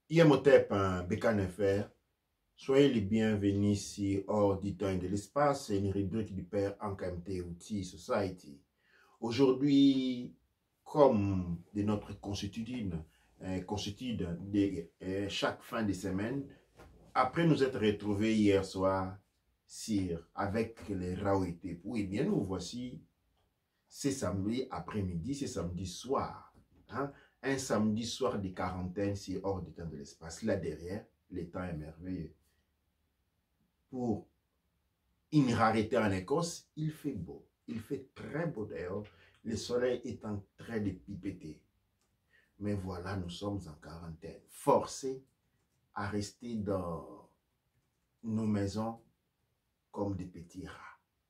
Imhotep Bekan-FR, soyez les bienvenus ici hors du temps et de l'espace. C'est une rubrique du père en KMT Outil Society. Aujourd'hui, comme de notre constitution de chaque fin de semaine, après nous être retrouvés hier soir avec les Raouétés. Oui, bien nous voici, c'est samedi après-midi, c'est samedi soir. Hein? Un samedi soir de quarantaine, c'est hors du temps de l'espace. Là derrière, le temps est merveilleux. Pour une rareté en Écosse, il fait beau. Il fait très beau d'ailleurs. Le soleil est en train de pipeter. Mais voilà, nous sommes en quarantaine. Forcés à rester dans nos maisons comme des petits rats.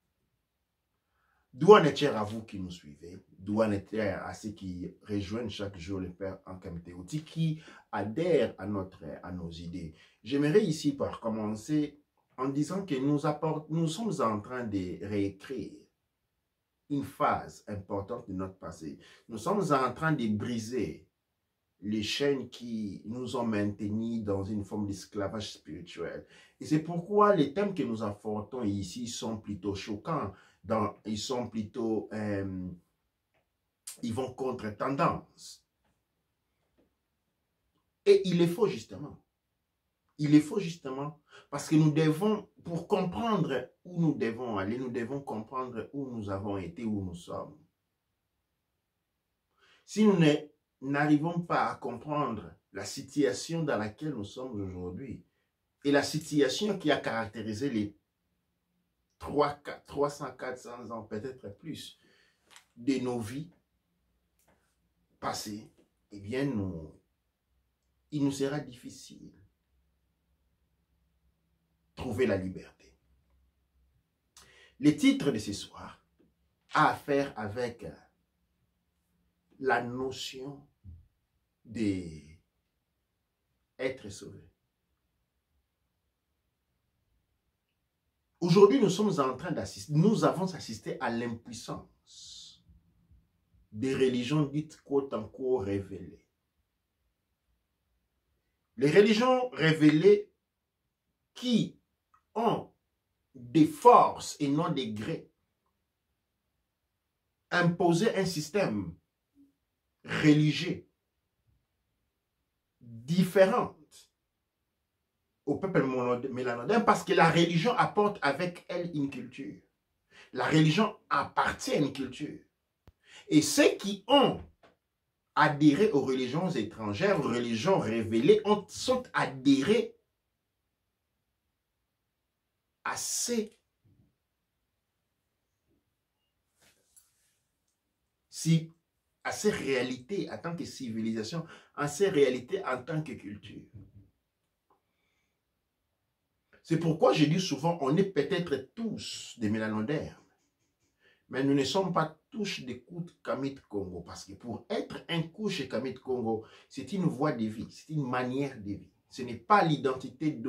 Douane et à vous qui nous suivez, douane et à ceux qui rejoignent chaque jour le Père en KMT Outil, qui adhèrent à nos idées. J'aimerais ici par commencer en disant que nous sommes en train de réécrire une phase importante de notre passé. Nous sommes en train de briser les chaînes qui nous ont maintenus dans une forme d'esclavage spirituel. Et c'est pourquoi les thèmes que nous affrontons ici sont plutôt choquants. Ils sont plutôt, ils vont contre tendance. Et il est faux justement. Il est faux justement parce que nous devons, pour comprendre où nous devons aller, nous devons comprendre où nous avons été, où nous sommes. Si nous n'arrivons pas à comprendre la situation dans laquelle nous sommes aujourd'hui et la situation qui a caractérisé les 300, 400 ans, peut-être plus, de nos vies passées, eh bien, il nous sera difficile de trouver la liberté. Le titre de ce soir a à faire avec la notion d'être sauvé. Aujourd'hui, nous avons assisté à l'impuissance des religions dites quote-unquote révélées. Les religions révélées qui ont des forces et non des grés imposé un système religieux différent au peuple mélanodien parce que la religion apporte avec elle une culture. La religion appartient à une culture. Et ceux qui ont adhéré aux religions étrangères, aux religions révélées, sont adhérés à ces réalités en tant que civilisation, à ces réalités en tant que culture. C'est pourquoi je dis souvent, on est peut-être tous des mélanodèrmes, mais nous ne sommes pas tous des Kout Kamit Congo, parce que pour être un Kouch Kamit Congo, c'est une voie de vie, c'est une manière de vie. Ce n'est pas l'identité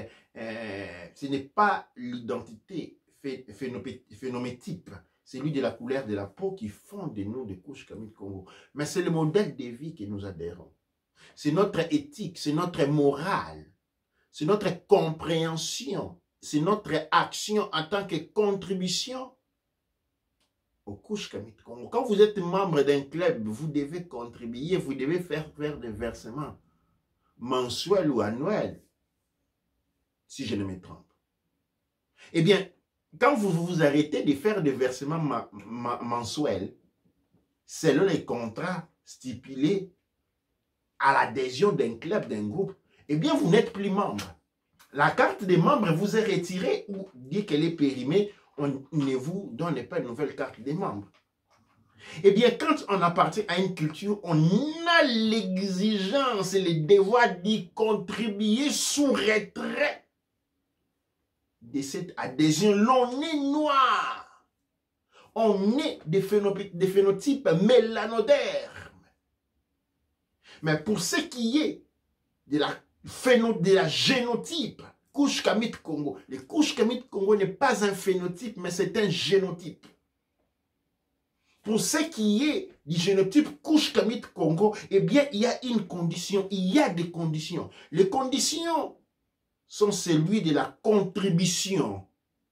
phénométype, celui de la couleur de la peau qui font de nous des Kouch Kamit Congo, mais c'est le modèle de vie que nous adhérons. C'est notre éthique, c'est notre morale. C'est notre compréhension, c'est notre action en tant que contribution au Kouch Kamit Congo. Quand vous êtes membre d'un club, vous devez contribuer, vous devez faire des versements mensuels ou annuels, si je ne me trompe. Eh bien, quand vous vous arrêtez de faire des versements mensuels, selon les contrats stipulés à l'adhésion d'un club, d'un groupe, eh bien, vous n'êtes plus membre. La carte des membres vous est retirée ou dès qu'elle est périmée, on ne vous donne pas une nouvelle carte des membres. Eh bien, quand on appartient à une culture, on a l'exigence et le devoir d'y contribuer sous retrait de cette adhésion. L'on est noir. On est des phénotypes mélanodèrmes. Mais pour ce qui est de la génotype, Kouch Kamit Congo. Le Kouch Kamit Congo n'est pas un phénotype, mais c'est un génotype. pour ce qui est du génotype Kush-Kamit Congo, eh bien, il y a une condition, il y a des conditions. Les conditions sont celui de la contribution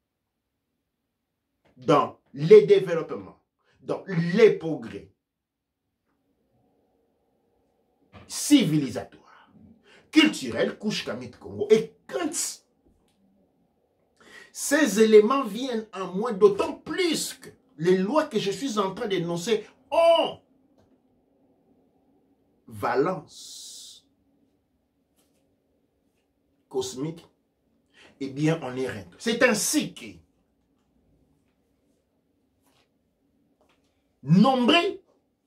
dans les développements, dans les progrès civilisatoires, culturels, Kush-Kamit Congo. Et quand ces éléments viennent en moi, d'autant plus que les lois que je suis en train d'énoncer ont valence cosmique, eh bien, on est règle. C'est ainsi que nombreux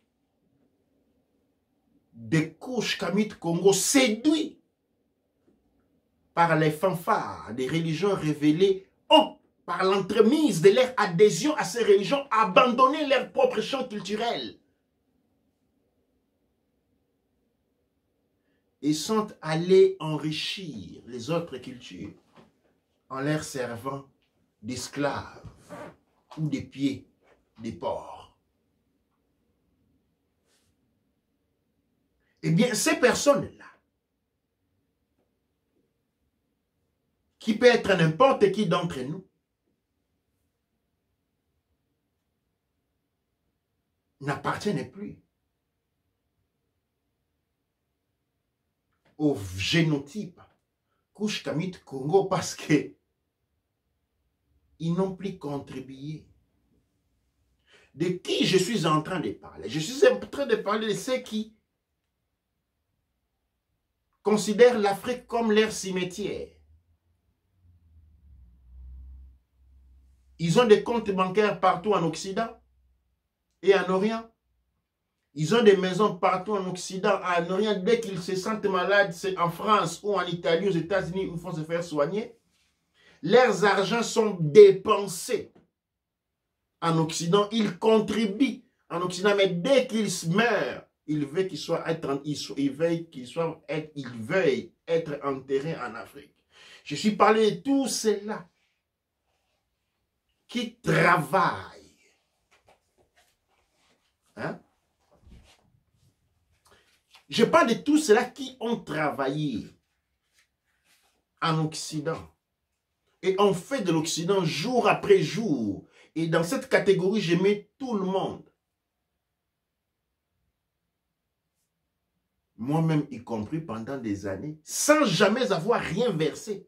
de Kush-Kamit Congo séduits par les fanfares des religions révélées ont, par l'entremise de leur adhésion à ces religions, abandonné leur propre champ culturel et sont allés enrichir les autres cultures en leur servant d'esclaves ou des pieds des porcs. Eh bien, ces personnes-là, qui peut être n'importe qui d'entre nous, n'appartiennent plus au génotype Kush-Kamit Congo parce que ils n'ont plus contribué. De qui je suis en train de parler? Je suis en train de parler de ceux qui considèrent l'Afrique comme leur cimetière. Ils ont des comptes bancaires partout en Occident et en Orient. Ils ont des maisons partout en Occident, en Orient. Dès qu'ils se sentent malades, c'est en France ou en Italie, aux États-Unis, où ils font se faire soigner. Leurs argents sont dépensés en Occident. Ils contribuent en Occident, mais dès qu'ils meurent, ils veulent qu'ils soient être enterrés en Afrique. Je suis parlé de tous ceux-là qui travaillent. Hein? Je parle de tous ceux-là qui ont travaillé en Occident et ont fait de l'Occident jour après jour. Et dans cette catégorie, je mets tout le monde. Moi-même y compris pendant des années, sans jamais avoir rien versé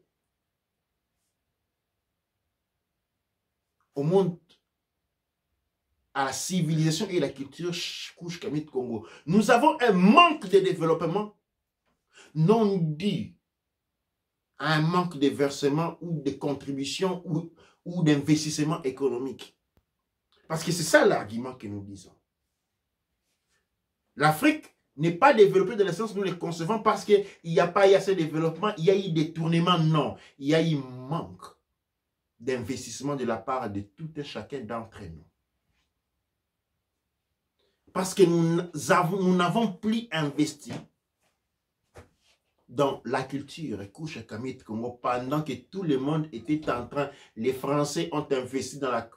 au monde, à la civilisation et la culture Kush-Kamit Congo. Nous avons un manque de développement non dû à un manque de versement ou de contribution ou d'investissement économique. Parce que c'est ça l'argument que nous disons. L'Afrique n'est pas développée de la science, nous le concevons parce qu'il n'y a pas eu assez de développement, il y a eu des détournements, non. Il y a eu manque d'investissement de la part de tout et chacun d'entre nous. Parce que nous n'avons plus investi dans la culture Kush-Kamit Congo pendant que tout le monde était en train, les Français ont investi dans la...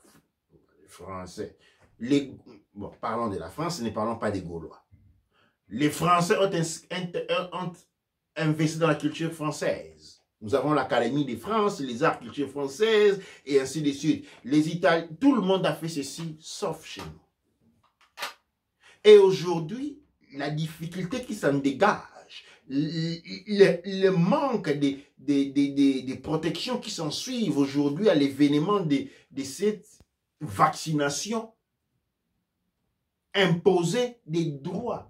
Bon, parlons de la France, ne parlons pas des Gaulois. Les Français ont investi dans la culture française. Nous avons l'Académie de France, les arts culture française, et ainsi de suite. Les Italiens, tout le monde a fait ceci, sauf chez nous. Et aujourd'hui, la difficulté qui s'en dégage, le manque de protections qui s'en suivent aujourd'hui à l'événement de cette vaccination, imposer des droits.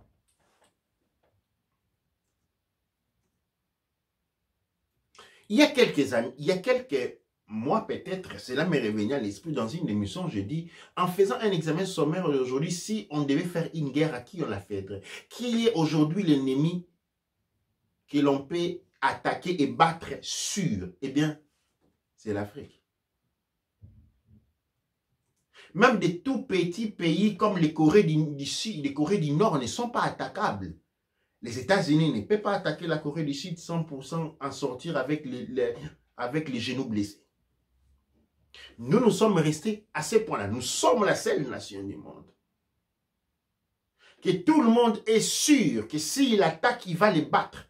Il y a quelques années, il y a quelques mois peut-être, cela m'est revenu à l'esprit dans une émission, je dis, en faisant un examen sommaire aujourd'hui, si on devait faire une guerre, à qui on la ferait? Qui est aujourd'hui l'ennemi que l'on peut attaquer et battre sûr? Eh bien, c'est l'Afrique. Même des tout petits pays comme les Corées du Sud, les Corées du Nord ne sont pas attaquables. Les États-Unis ne peuvent pas attaquer la Corée du Sud 100% en sortir avec les genoux blessés. Nous sommes restés à ce point-là. Nous sommes la seule nation du monde que tout le monde est sûr que s'il attaque, il va les battre.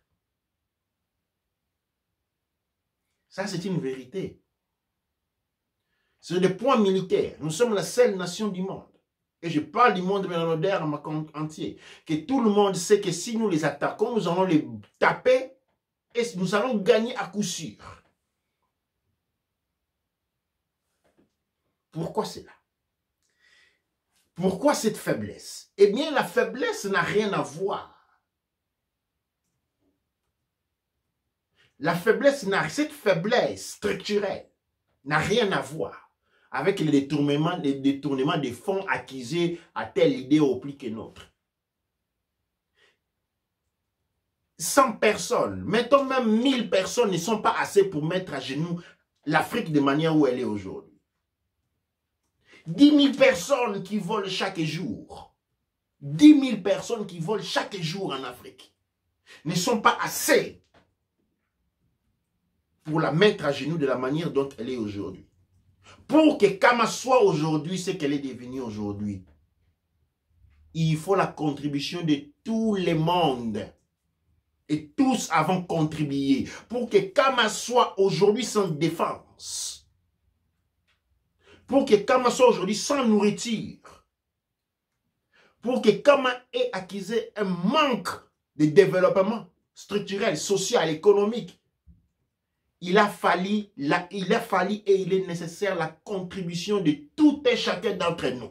Ça, c'est une vérité. Sur des points militaires, nous sommes la seule nation du monde. Et je parle du monde moderne entier. Que tout le monde sait que si nous les attaquons, nous allons les taper et nous allons gagner à coup sûr. Pourquoi cela? Pourquoi cette faiblesse? Eh bien, la faiblesse n'a rien à voir. Cette faiblesse structurelle n'a rien à voir avec les détournements des fonds acquis à telle idée au plus que nôtre. 100 personnes, mettons même 1000 personnes ne sont pas assez pour mettre à genoux l'Afrique de manière où elle est aujourd'hui. 10 000 personnes qui volent chaque jour, 10 000 personnes qui volent chaque jour en Afrique ne sont pas assez pour la mettre à genoux de la manière dont elle est aujourd'hui. Pour que Kama soit aujourd'hui ce qu'elle est devenue aujourd'hui, il faut la contribution de tout le monde. Et tous avons contribué pour que Kama soit aujourd'hui sans défense. Pour que Kama soit aujourd'hui sans nourriture. Pour que Kama ait acquis un manque de développement structurel, social, économique. Il a fallu et il est nécessaire la contribution de tout et chacun d'entre nous.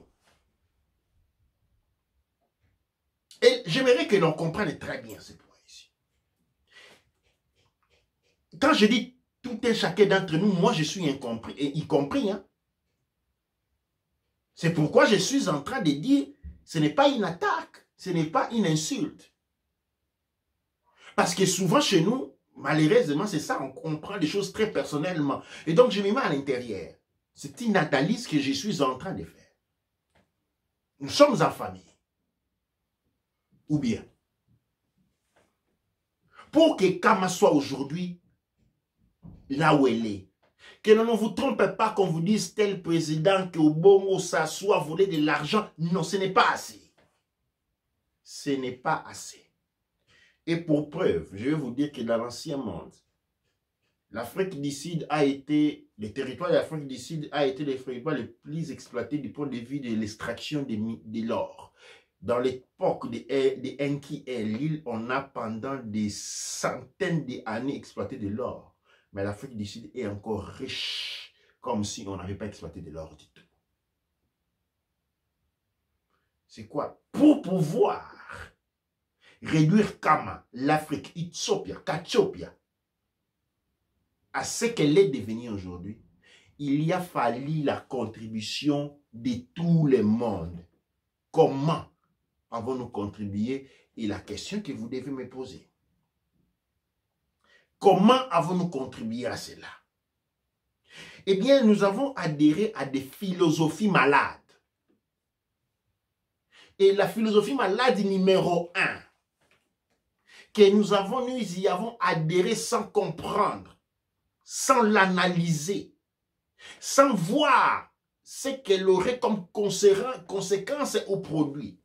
Et j'aimerais que l'on comprenne très bien ce point ici. Quand je dis tout et chacun d'entre nous, moi je suis y compris. Hein? C'est pourquoi je suis en train de dire, ce n'est pas une attaque, ce n'est pas une insulte. Parce que souvent chez nous, malheureusement, c'est ça, on prend des choses très personnellement. Et donc, je me mets à l'intérieur. C'est une analyse que je suis en train de faire. Nous sommes en famille. Ou bien, pour que Kama soit aujourd'hui là où elle est, que l'on ne vous trompe pas qu'on vous dise tel président que au Bongo s'assoit voler de l'argent. Non, ce n'est pas assez. Ce n'est pas assez. Et pour preuve, je vais vous dire que dans l'ancien monde, l'Afrique du Sud a été, le territoire de l'Afrique du Sud a été les territoires les plus exploités du point de vue de l'extraction de l'or. Dans l'époque des Enki et l'île, on a pendant des centaines d'années exploité de l'or. Mais l'Afrique du Sud est encore riche, comme si on n'avait pas exploité de l'or du tout. C'est quoi? Pour pouvoir réduire Kama, l'Afrique, Ethiopia, Kachopia, à ce qu'elle est devenue aujourd'hui, il y a fallu la contribution de tout le monde. Comment avons-nous contribué? Et la question que vous devez me poser. Comment avons-nous contribué à cela? Eh bien, nous avons adhéré à des philosophies malades. Et la philosophie malade numéro 1, que nous y avons adhéré sans comprendre, sans l'analyser, sans voir ce qu'elle aurait comme conséquence au produit.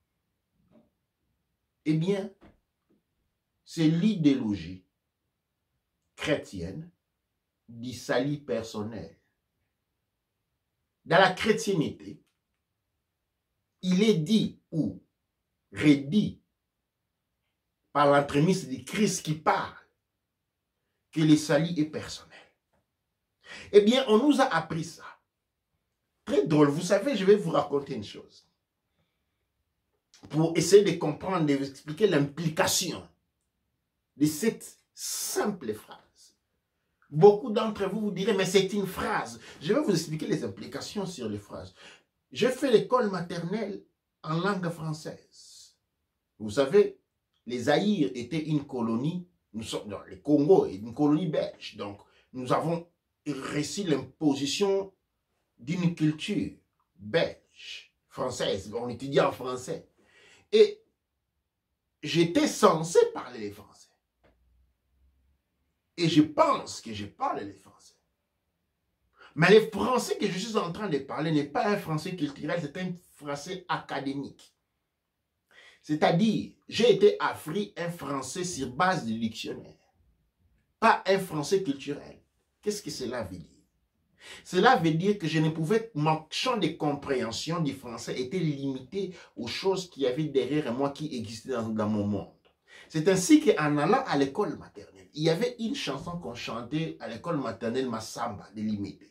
Eh bien, c'est l'idéologie chrétienne du salut personnel. Dans la chrétienté, il est dit ou redit par l'entremise du Christ qui parle que le salut est personnel. Eh bien, on nous a appris ça. Très drôle. Vous savez, je vais vous raconter une chose. Pour essayer de comprendre, de vous expliquer l'implication de cette simple phrase. Beaucoup d'entre vous vous direz, mais c'est une phrase. Je vais vous expliquer les implications sur les phrases. J'ai fait l'école maternelle en langue française. Vous savez, les Zaïre étaient une colonie, le Congo est une colonie belge. Donc, nous avons reçu l'imposition d'une culture belge, française. On étudiait en français. Et j'étais censé parler les français. Et je pense que je parle les français. Mais le français que je suis en train de parler n'est pas un français culturel, c'est un français académique. C'est-à-dire, j'ai été appris un français sur base du dictionnaire, pas un français culturel. Qu'est-ce que cela veut dire? Cela veut dire que je ne pouvais, mon champ de compréhension du français était limité aux choses qui avaient derrière moi, qui existaient dans mon monde. C'est ainsi qu'en allant à l'école maternelle, il y avait une chanson qu'on chantait à l'école maternelle, Massamba, de Limité.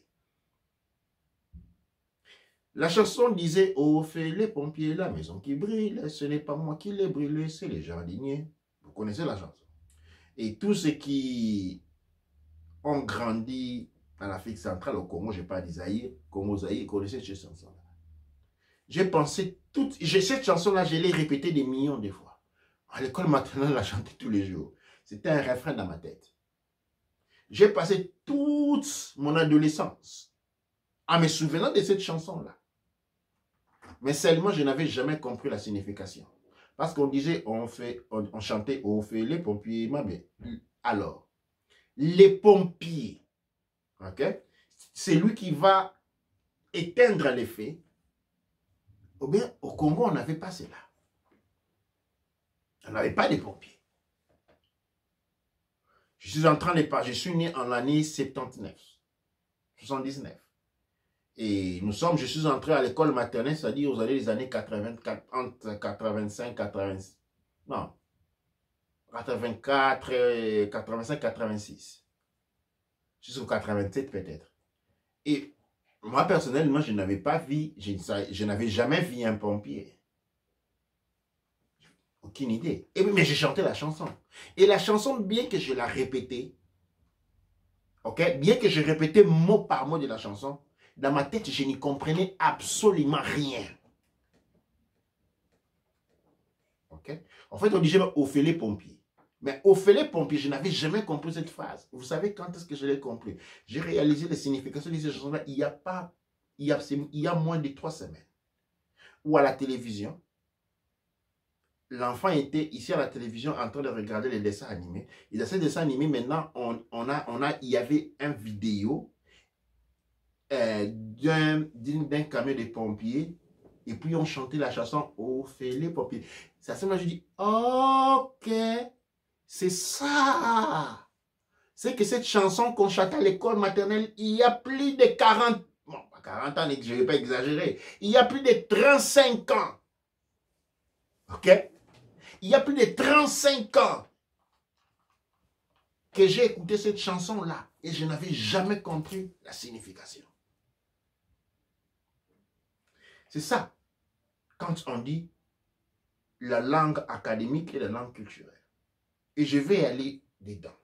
La chanson disait « Oh, fais les pompiers, la maison qui brille, ce n'est pas moi qui l'ai brûlée, c'est les jardiniers. » Vous connaissez la chanson. Et tous ceux qui ont grandi en Afrique centrale, au Congo, je parle d'Isaïe, Congo-Zaïre, connaissez cette chanson-là. J'ai pensé cette chanson-là, je l'ai répétée des millions de fois. À l'école maternelle, je la chantais tous les jours. C'était un refrain dans ma tête. J'ai passé toute mon adolescence en me souvenant de cette chanson-là. Mais seulement, je n'avais jamais compris la signification. Parce qu'on disait, on chantait « On fait les pompiers, ma bien. » Alors, les pompiers, ok? C'est lui qui va éteindre les feux. Ou bien, au Congo, on n'avait pas cela. On n'avait pas de pompiers. Je suis né en l'année 79. Et je suis entré à l'école maternelle, c'est-à-dire aux années des années 84, entre 85, 86. Non. 84, 85, 86. Jusqu'au 87 peut-être. Et moi, personnellement, je n'avais pas vu, je n'avais jamais vu un pompier. Aucune idée. Mais j'ai chanté la chanson. Et la chanson, bien que je la répétais, ok, bien que je répétais mot par mot de la chanson, dans ma tête, je n'y comprenais absolument rien. Ok? En fait, on disait « Au fait les pompiers ». Mais « Au fait les pompiers », je n'avais jamais compris cette phrase. Vous savez quand est-ce que je l'ai compris? J'ai réalisé les significations de cette chanson-là il y a moins de 3 semaines. Ou à la télévision, l'enfant était ici à la télévision en train de regarder les dessins animés. Et dans ces dessins animés, maintenant, il y avait une vidéo d'un camion de pompiers. Et puis, on chantait la chanson « Oh, fais les pompiers ». C'est à ce moment je dis « Ok, c'est ça ». C'est que cette chanson qu'on chantait à l'école maternelle, il y a plus de 40, bon, 40 ans, je ne vais pas exagérer, il y a plus de 35 ans. Ok? Il y a plus de 35 ans que j'ai écouté cette chanson-là et je n'avais jamais compris la signification. C'est ça, quand on dit la langue académique et la langue culturelle. Et je vais aller dedans.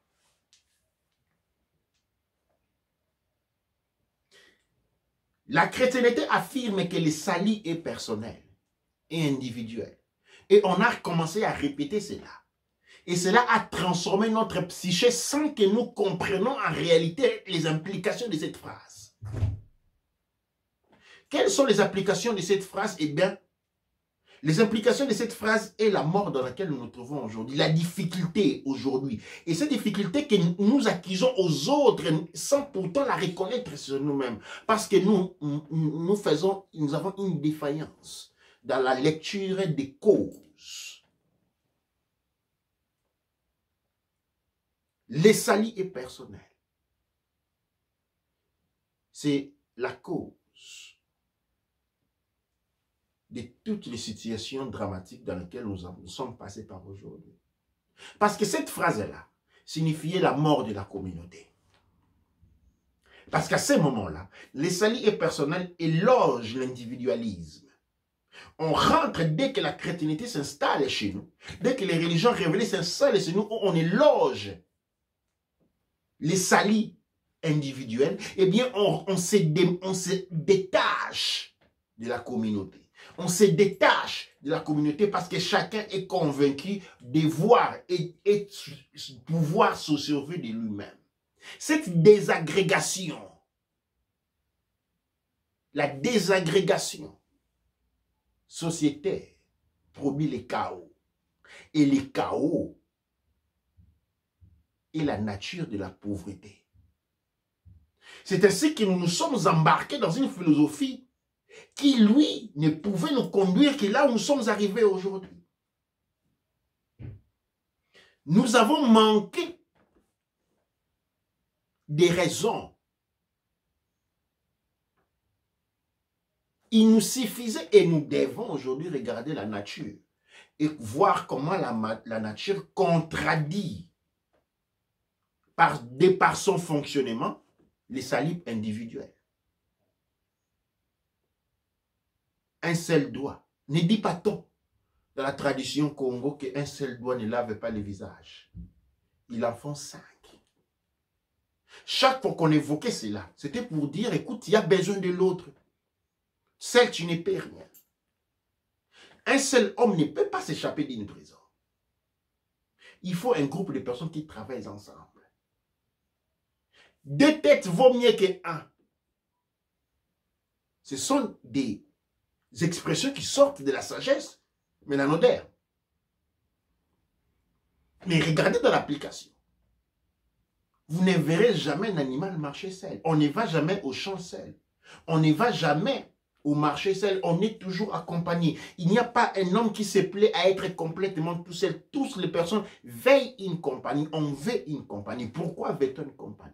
La chrétienté affirme que le salut est personnel et individuel. Et on a commencé à répéter cela. Et cela a transformé notre psyché sans que nous comprenions en réalité les implications de cette phrase. Quelles sont les applications de cette phrase? Eh bien, les implications de cette phrase est la mort dans laquelle nous nous trouvons aujourd'hui, la difficulté aujourd'hui. Et cette difficulté que nous accusons aux autres sans pourtant la reconnaître sur nous-mêmes. Parce que nous avons une défaillance dans la lecture des causes. Le salut est personnel. C'est la cause de toutes les situations dramatiques dans lesquelles nous sommes passés par aujourd'hui. Parce que cette phrase-là signifiait la mort de la communauté. Parce qu'à ce moment-là, le salut est personnel éloge l'individualisme. On rentre dès que la chrétienté s'installe chez nous, dès que les religions révélées s'installent chez nous, on éloge les saluts individuels, eh bien, on se détache de la communauté. On se détache de la communauté parce que chacun est convaincu de voir et pouvoir se sauver de lui-même. Cette désagrégation, la désagrégation sociétaire produit le chaos. Et le chaos est la nature de la pauvreté. C'est ainsi que nous nous sommes embarqués dans une philosophie qui, lui, ne pouvait nous conduire que là où nous sommes arrivés aujourd'hui. Nous avons manqué des raisons. Il nous suffisait et nous devons aujourd'hui regarder la nature et voir comment la nature contradit par son fonctionnement les salibres individuels. Un seul doigt. Ne dit pas-on dans la tradition Congo qu'un seul doigt ne lave pas le visage. Il en font 5. Chaque fois qu'on évoquait cela, c'était pour dire, écoute, il y a besoin de l'autre. Seul, tu ne peux rien. Un seul homme ne peut pas s'échapper d'une prison. Il faut un groupe de personnes qui travaillent ensemble. 2 têtes vaut mieux que 1. Ce sont des expressions qui sortent de la sagesse, mais dans l'odeur. Mais regardez dans l'application. Vous ne verrez jamais un animal marcher seul. On ne va jamais au champ seul. On ne va jamais au marché seul. On est toujours accompagné. Il n'y a pas un homme qui se plaît à être complètement tout seul. Toutes les personnes veillent une compagnie. On veut une compagnie. Pourquoi veut-on une compagnie?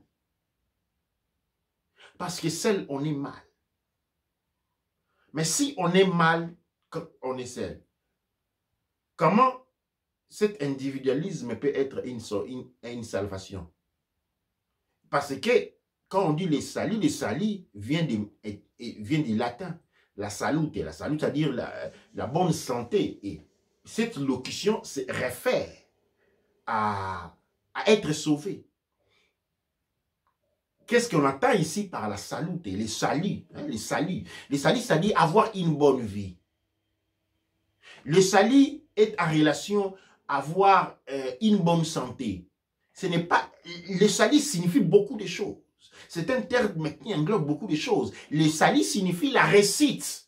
Parce que seul, on est mal. Mais si on est mal, on est seul. Comment cet individualisme peut être une salvation? Parce que quand on dit les salis vient du latin. La salute, c'est-à-dire la bonne santé. Et cette locution se réfère à être sauvé. Qu'est-ce qu'on entend ici par la salute? Les salis, hein, les salis. Les salis, c'est-à-dire avoir une bonne vie. Le salis est en relation à avoir une bonne santé. Ce n'est pas... Le salis signifie beaucoup de choses. C'est un terme qui englobe beaucoup de choses. Le salis signifie la réussite.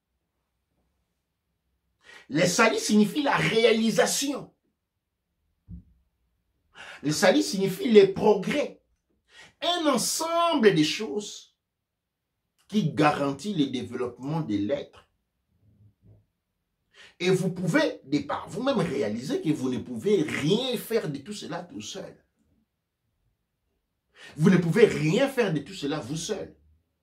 Le salis signifie la réalisation. Le salis signifie le progrès. Un ensemble de choses qui garantit le développement de l'être. Et vous pouvez, de par vous-même, réaliser que vous ne pouvez rien faire de tout cela tout seul. Vous ne pouvez rien faire de tout cela vous seul.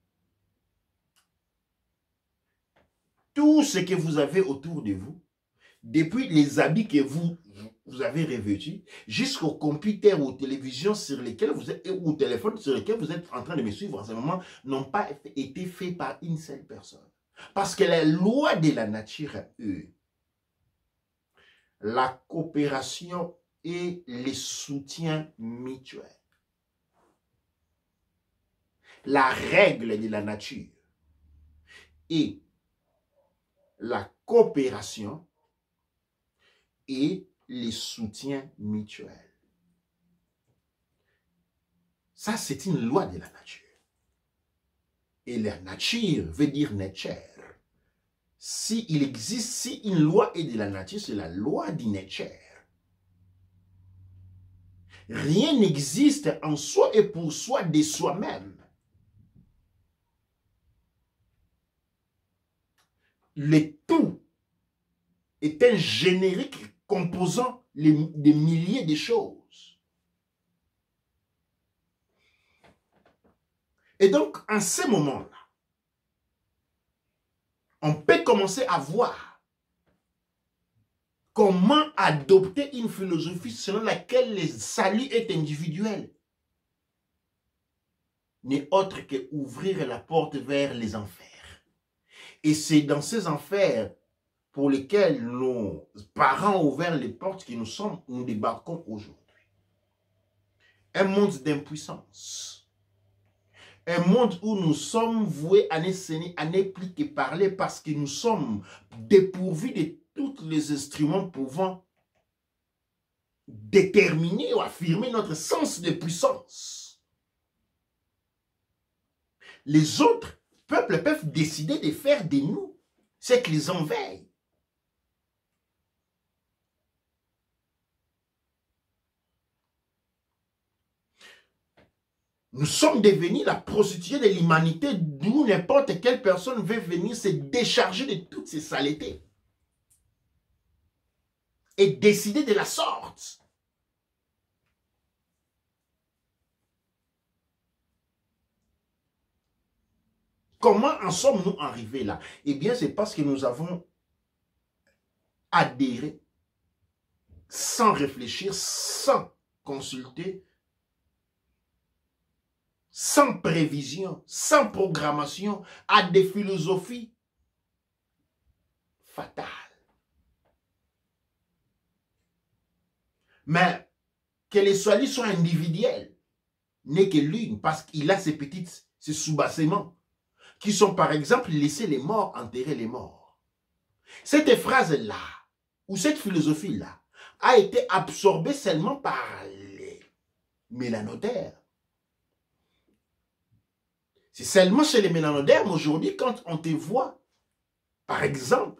Tout ce que vous avez autour de vous, depuis les habits que vous avez revêtus, jusqu'au computer ou aux télévisions sur lesquelles vous êtes, ou au téléphone sur lesquels vous êtes en train de me suivre en ce moment, n'ont pas été faits par une seule personne. Parce que la loi de la nature, la coopération et le soutien mutuel. La règle de la nature et la coopération et les soutiens mutuels. Ça, c'est une loi de la nature. Et la nature veut dire nature. S'il existe, si une loi est de la nature, c'est la loi du nature. Rien n'existe en soi et pour soi de soi-même. Le tout est un générique composant des milliers de choses. Et donc, en ce moment-là, on peut commencer à voir comment adopter une philosophie selon laquelle le salut est individuel. N'est autre que ouvrir la porte vers les enfers. Et c'est dans ces enfers pour lesquels nos parents ont ouvert les portes que nous débarquons aujourd'hui. Un monde d'impuissance. Un monde où nous sommes voués à ne plus que parler parce que nous sommes dépourvus de tous les instruments pouvant déterminer ou affirmer notre sens de puissance. Les autres peuples peuvent décider de faire de nous ce qu'ils en veillent. Nous sommes devenus la prostituée de l'humanité d'où n'importe quelle personne veut venir se décharger de toutes ces saletés. Et décider de la sorte. Comment en sommes-nous arrivés là? Eh bien, c'est parce que nous avons adhéré sans réfléchir, sans consulter, sans prévision, sans programmation, à des philosophies fatales. Mais que les solis soient individuels n'est que l'une, parce qu'il a ces sous-bassements, qui sont par exemple laisser les morts enterrer les morts. Cette phrase-là, ou cette philosophie-là, a été absorbée seulement par les mélanodermes. C'est seulement chez les mélanodermes aujourd'hui, quand on te voit, par exemple,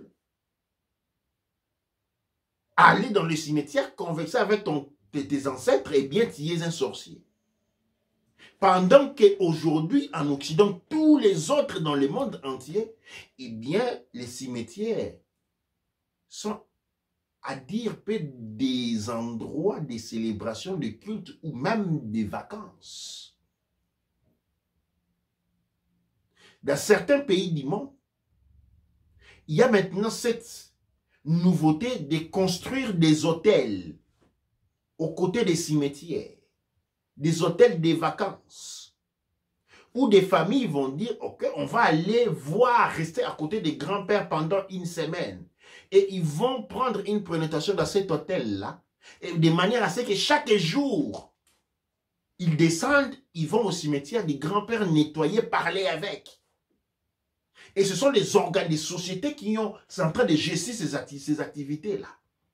aller dans le cimetière, converser avec tes ancêtres, et bien tu es un sorcier. Pendant qu'aujourd'hui, en Occident, tous les autres dans le monde entier, eh bien, les cimetières sont, à dire peu, des endroits de célébration, de culte ou même des vacances. Dans certains pays du monde, il y a maintenant cette nouveauté de construire des hôtels aux côtés des cimetières, des hôtels de vacances, où des familles vont dire, ok, on va aller voir, rester à côté des grands-pères pendant une semaine. Et ils vont prendre une prénotation dans cet hôtel-là, de manière à ce que chaque jour, ils descendent, ils vont au cimetière des grands-pères nettoyer, parler avec. Et ce sont les organes des sociétés qui sont en train de gestionner ces activités-là.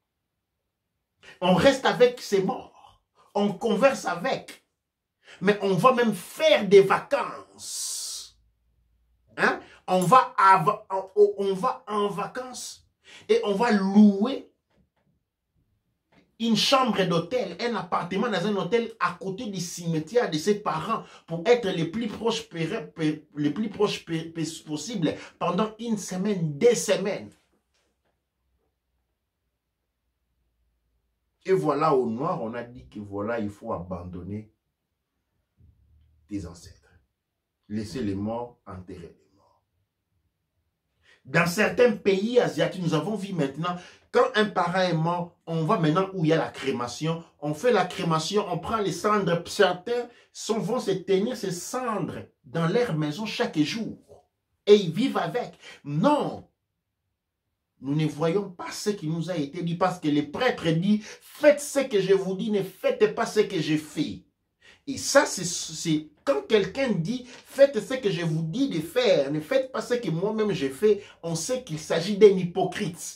On reste avec ces morts, on converse avec, mais on va même faire des vacances. Hein? On va en vacances et on va louer une chambre d'hôtel, un appartement dans un hôtel à côté du cimetière de ses parents pour être les plus proches possible pendant une semaine, 2 semaines. Et voilà, au noir, on a dit que voilà, il faut abandonner tes ancêtres. Laisser les morts enterrer les morts. Dans certains pays asiatiques, nous avons vu maintenant, quand un parent est mort, on va maintenant où il y a la crémation, on fait la crémation, on prend les cendres, certains vont se tenir ces cendres dans leur maison chaque jour. Et ils vivent avec. Non, nous ne voyons pas ce qui nous a été dit parce que les prêtres disent, faites ce que je vous dis, ne faites pas ce que j'ai fait. Et ça, c'est quand quelqu'un dit, faites ce que je vous dis de faire, ne faites pas ce que moi-même j'ai fait, on sait qu'il s'agit d'un hypocrite.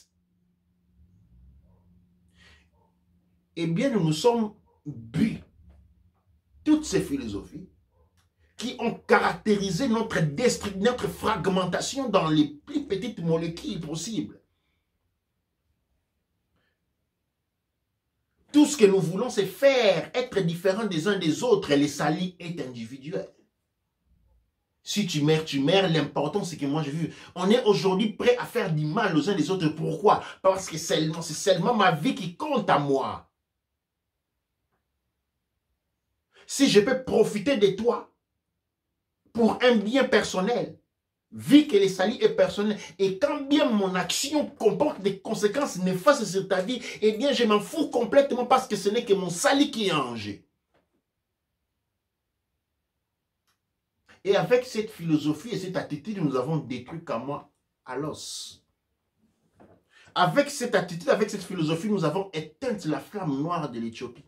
Eh bien, nous nous sommes bu toutes ces philosophies qui ont caractérisé notre fragmentation dans les plus petites molécules possibles. Tout ce que nous voulons, c'est faire être différents des uns des autres. Et le salut est individuel. Si tu meurs, tu meurs. L'important, c'est que moi, j'ai vu. On est aujourd'hui prêt à faire du mal aux uns des autres. Pourquoi? Parce que c'est seulement ma vie qui compte à moi. Si je peux profiter de toi pour un bien personnel, vu que le salut est personnel, et quand bien mon action comporte des conséquences néfastes sur ta vie, eh bien, je m'en fous complètement parce que ce n'est que mon salut qui est en jeu. Et avec cette philosophie et cette attitude, nous avons détruit Kama à l'os. Avec cette attitude, avec cette philosophie, nous avons éteint la flamme noire de l'Éthiopie.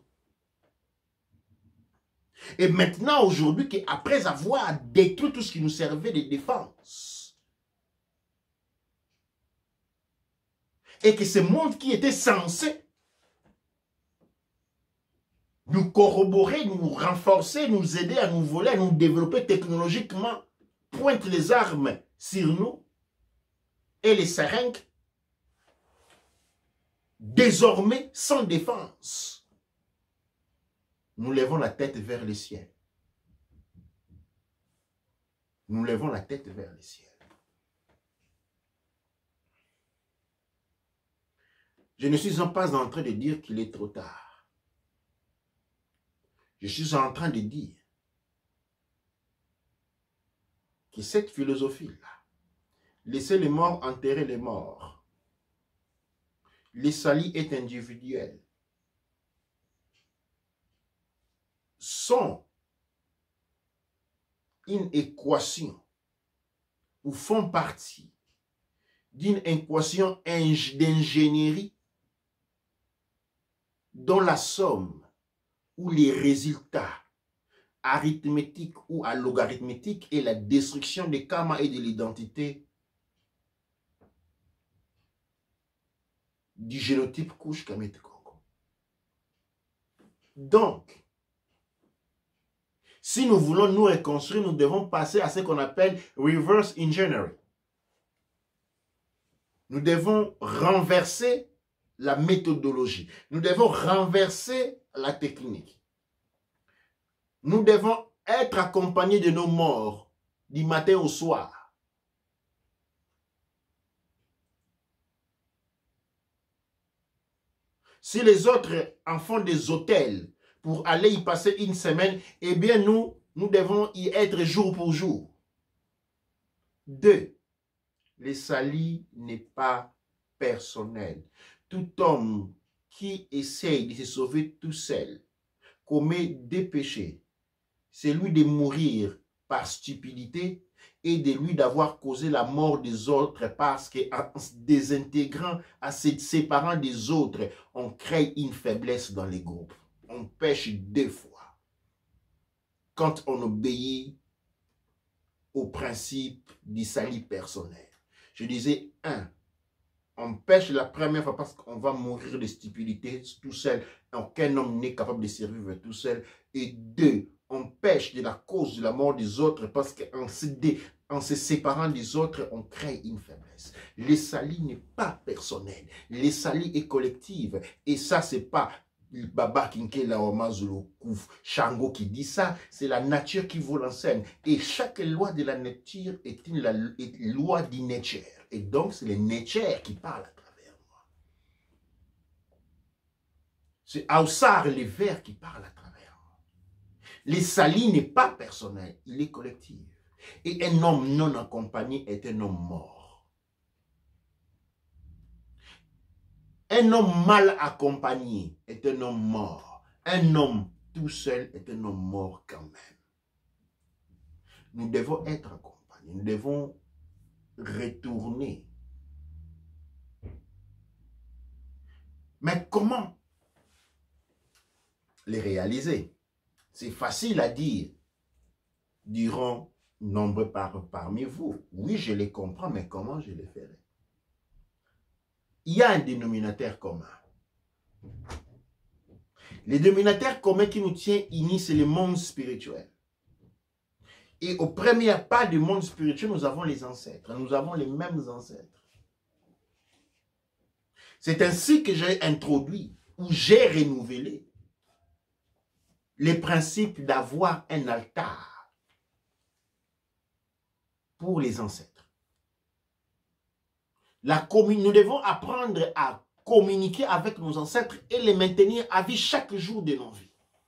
Et maintenant, aujourd'hui, après avoir détruit tout ce qui nous servait de défense, et que ce monde qui était censé nous corroborer, nous renforcer, nous aider à nous voler, à nous développer technologiquement, pointe les armes sur nous et les seringues, désormais sans défense. Nous levons la tête vers le ciel. Nous levons la tête vers le ciel. Je ne suis pas en train de dire qu'il est trop tard. Je suis en train de dire que cette philosophie-là, laisser les morts enterrer les morts, les salis est individuel, sont une équation ou font partie d'une équation d'ingénierie dont la somme ou les résultats arithmétiques ou à logarithmétique est la destruction des karmas et de l'identité du génotype Kush Kemet Congo. Donc, si nous voulons nous reconstruire, nous devons passer à ce qu'on appelle reverse engineering. Nous devons renverser la méthodologie. Nous devons renverser la technique. Nous devons être accompagnés de nos morts du matin au soir. Si les autres en font des hôtels pour aller y passer une semaine, eh bien nous devons y être jour pour jour. 2. Les salis n'est pas personnel. Tout homme qui essaye de se sauver tout seul commet des péchés. C'est lui de mourir par stupidité et de lui d'avoir causé la mort des autres parce qu'en se désintégrant, en se séparant des autres, on crée une faiblesse dans les groupes. On pêche 2 fois. Quand on obéit au principe du salut personnel. Je disais, 1, on pêche la première fois parce qu'on va mourir de stupidité tout seul. Aucun homme n'est capable de survivre tout seul. Et 2, on pêche de la cause de la mort des autres parce qu'en se séparant des autres, on crée une faiblesse. Le salut n'est pas personnel. Le salut est collectif. Et ça, c'est pas Baba Kinke Laoma Zulu Kouf Shango qui dit ça, c'est la nature qui vous l'enseigne. Et chaque loi de la nature est une loi du nature. Et donc, c'est le nature qui parle à travers moi. C'est Aoussar, le vert, qui parle à travers moi. Le sali n'est pas personnel, il est collectif. Et un homme non accompagné est un homme mort. Un homme mal accompagné est un homme mort. Un homme tout seul est un homme mort quand même. Nous devons être accompagnés. Nous devons retourner. Mais comment les réaliser? C'est facile à dire. Diront nombreux parmi vous. Oui, je les comprends, mais comment je les ferai? Il y a un dénominateur commun. Le dénominateur commun qui nous tient unis, c'est le monde spirituel. Et au premier pas du monde spirituel, nous avons les ancêtres. Nous avons les mêmes ancêtres. C'est ainsi que j'ai introduit, ou j'ai renouvelé, les principes d'avoir un altar pour les ancêtres. Nous devons apprendre à communiquer avec nos ancêtres et les maintenir à vie chaque jour de nos vies.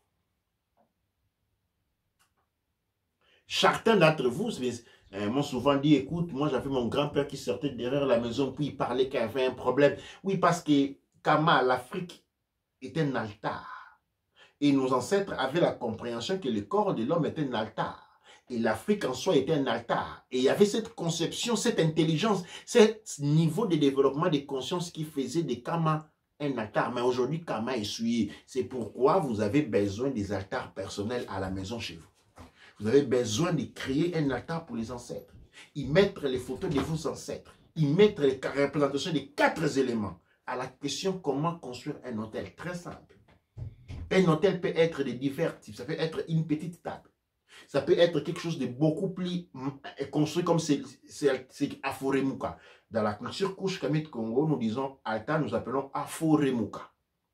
Certains d'entre vous m'ont souvent dit, écoute, moi j'avais mon grand-père qui sortait derrière la maison, puis il parlait qu'il avait un problème. Oui, parce que Kama, l'Afrique, est un altar. Et nos ancêtres avaient la compréhension que le corps de l'homme est un altar. Et l'Afrique en soi était un altar. Et il y avait cette conception, cette intelligence, ce niveau de développement de conscience qui faisait de Kama un altar. Mais aujourd'hui, Kama est souillé. C'est pourquoi vous avez besoin des altars personnels à la maison chez vous. Vous avez besoin de créer un altar pour les ancêtres. Y mettre les photos de vos ancêtres. Y mettre les représentations des 4 éléments. À la question comment construire un hôtel. Très simple. Un hôtel peut être de divers types. Ça peut être une petite table. Ça peut être quelque chose de beaucoup plus construit comme c'est Aforemuka. Dans la culture Kush Kemet Congo, nous disons altar, nous appelons Aforemuka.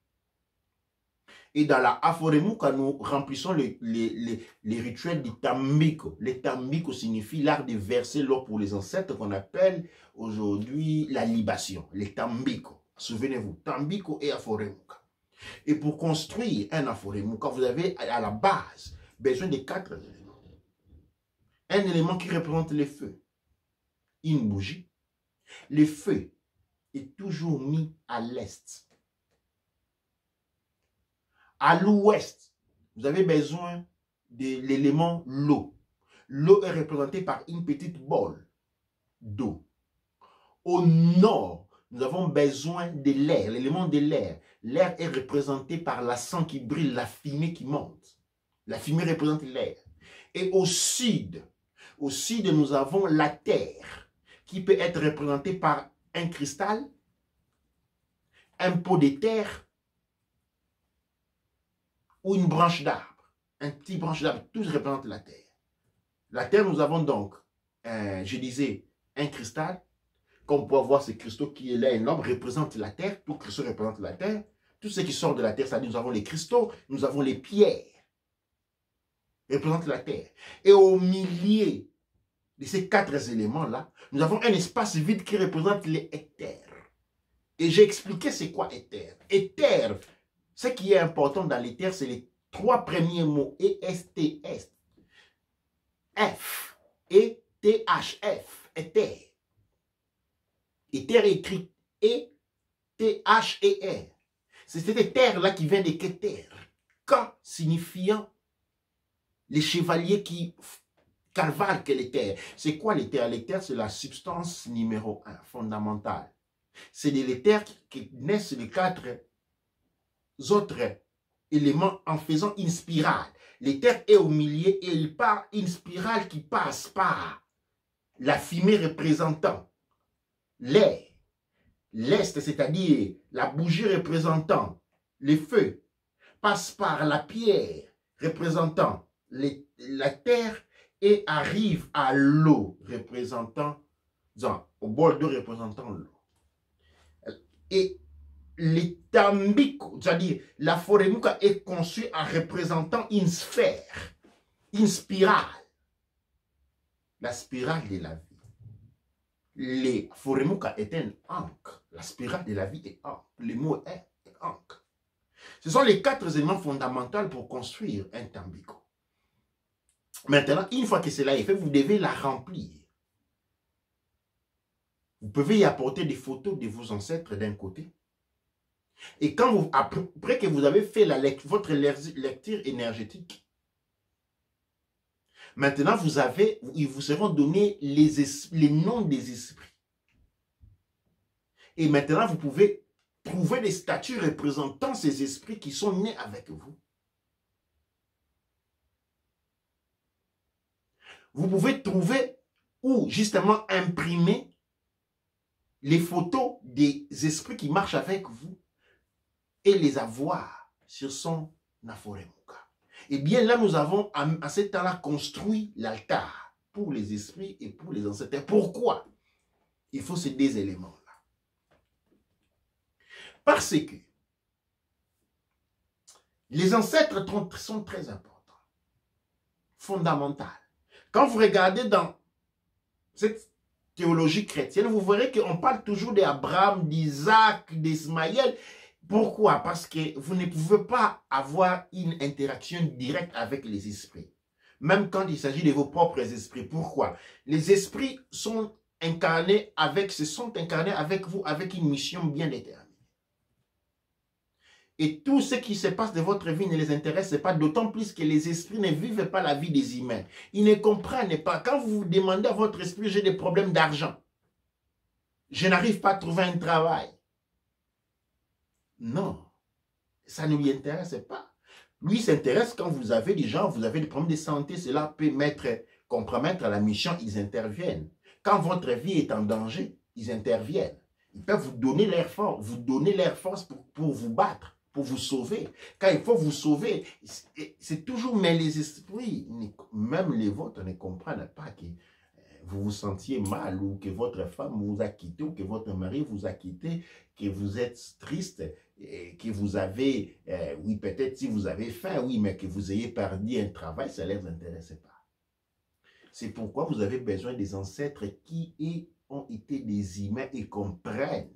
Et dans la Aforemuka, nous remplissons les rituels du Tambiko. Le Tambiko signifie l'art de verser l'eau pour les ancêtres qu'on appelle aujourd'hui la libation. Le Tambiko. Souvenez-vous, Tambiko et Aforemuka. Et pour construire un Aforemuka, vous avez à la base besoin de 4 éléments. un élément qui représente le feu, une bougie. Le feu est toujours mis à l'est. À l'ouest, vous avez besoin de l'élément l'eau. L'eau est représentée par une petite bolle d'eau. Au nord, nous avons besoin de l'air, l'élément de l'air. L'air est représenté par la sang qui brille, la fumée qui monte. La fumée représente l'air. Et au sud, nous avons la terre, qui peut être représentée par un cristal, un pot de terre, ou une branche d'arbre. Un petit branche d'arbre, tout représente la terre. La terre, nous avons donc, je disais, un cristal. Comme on peut voir ces cristaux qui est là énorme, représente la terre. Tout cristaux représente la terre. Tout ce qui sort de la terre, c'est-à-dire nous avons les cristaux, nous avons les pierres, représente la terre. Et au milieu de ces quatre éléments-là, nous avons un espace vide qui représente les éthers. Et j'ai expliqué c'est quoi éther. Éther, ce qui est important dans l'éther, c'est les trois premiers mots, E-S-T-S. F, E-T-H-F, éther. Éther est écrit E-T-H-E-R. C'est cet éther-là qui vient de Keter. K signifiant les chevaliers qui cavalquent l'éther. C'est quoi l'éther? L'éther, c'est la substance numéro 1, fondamentale. C'est de l'éther qui naissent les quatre autres éléments en faisant une spirale. L'éther est au milieu et il part une spirale qui passe par la fumée représentant l'air, l'est, c'est-à-dire la bougie représentant le feu, passe par la pierre représentant la terre et arrive à l'eau représentant, au bord d'eau représentant l'eau. Et les tambiko, c'est-à-dire la foremuka est conçue en représentant une sphère, une spirale, la spirale de la vie. Les foremuka est un ankh, la spirale de la vie est ankh, le mot est ankh. Ce sont les quatre éléments fondamentaux pour construire un tambiko. Maintenant, une fois que cela est fait, vous devez la remplir. Vous pouvez y apporter des photos de vos ancêtres d'un côté. Et quand vous, après que vous avez fait votre lecture énergétique, maintenant ils vous seront donnés les noms des esprits. Et maintenant, vous pouvez trouver des statues représentant ces esprits qui sont nés avec vous. Vous pouvez trouver ou justement imprimer les photos des esprits qui marchent avec vous et les avoir sur son Naforemuka. Et bien là, nous avons à ce temps-là construit l'altar pour les esprits et pour les ancêtres. Pourquoi? Il faut ces deux éléments-là. Parce que les ancêtres sont très importants, fondamentaux. Quand vous regardez dans cette théologie chrétienne, vous verrez qu'on parle toujours d'Abraham, d'Isaac, d'Ismaël. Pourquoi? Parce que vous ne pouvez pas avoir une interaction directe avec les esprits. Même quand il s'agit de vos propres esprits. Pourquoi? Les esprits sont incarnés avec vous avec une mission bien déterminée. Et tout ce qui se passe de votre vie ne les intéresse pas, d'autant plus que les esprits ne vivent pas la vie des humains. Ils ne comprennent pas. Quand vous demandez à votre esprit, j'ai des problèmes d'argent, je n'arrive pas à trouver un travail. Non, ça ne lui intéresse pas. Lui s'intéresse quand vous avez des gens, vous avez des problèmes de santé, cela peut compromettre la mission, ils interviennent. Quand votre vie est en danger, ils interviennent. Ils peuvent vous donner l'air fort, pour vous battre, pour vous sauver. Quand il faut vous sauver, c'est toujours, mais les esprits, même les vôtres, ne comprennent pas que vous vous sentiez mal ou que votre femme vous a quitté ou que votre mari vous a quitté, que vous êtes triste, que vous avez, oui, peut-être si vous avez faim, oui, mais que vous ayez perdu un travail, ça ne les intéresse pas. C'est pourquoi vous avez besoin des ancêtres qui ont été des humains et comprennent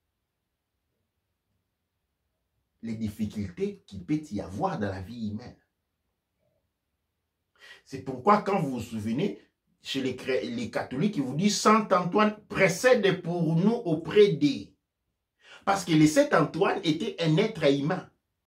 les difficultés qu'il peut y avoir dans la vie humaine. C'est pourquoi quand vous vous souvenez, chez les catholiques, ils vous disent Saint Antoine précède pour nous auprès d'eux. Parce que le Saint Antoine était un être humain.